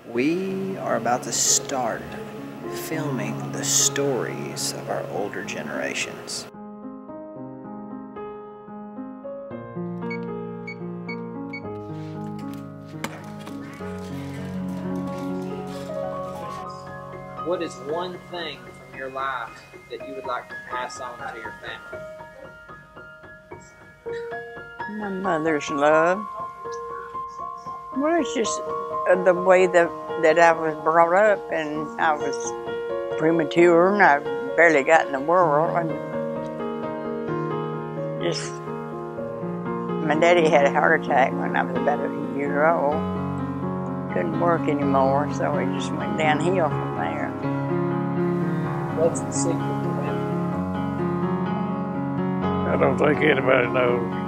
We are about to start filming the stories of our older generations. What is one thing from your life that you would like to pass on to your family? My mother's love. Well, it's just the way that I was brought up, and I was premature, and I barely got in the world, and just my daddy had a heart attack when I was about a year old. Couldn't work anymore, so it just went downhill from there. What's the secret to that? I don't think anybody knows.